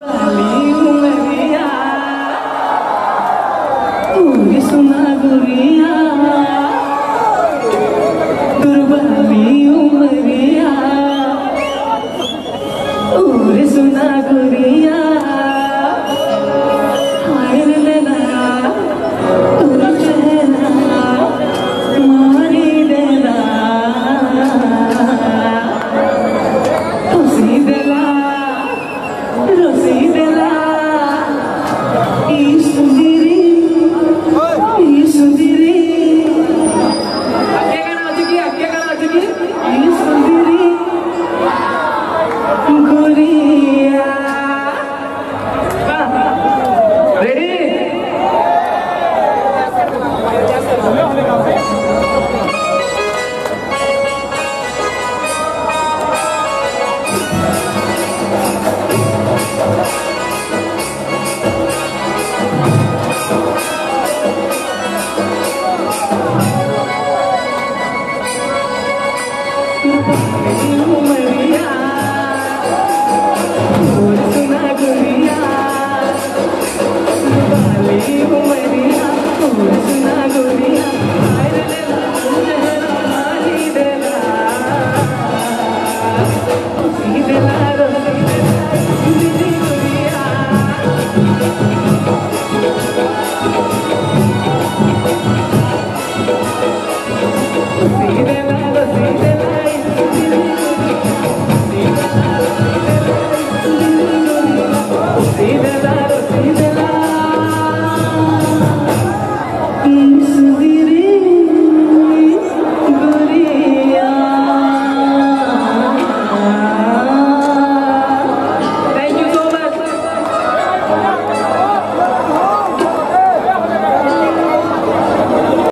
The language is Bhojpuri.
सुना गुरिया दुर्बाली उमरिया ओरे सुना गुरिया हाय लेना तुर चेहरा मारी देना रोसी देला सुंदरी सुंदरी आगे गाना सुंदरी गुरिया रेडी उमरिया सुना गुरिया बाली उमरिया सुना गुरिया मारी देला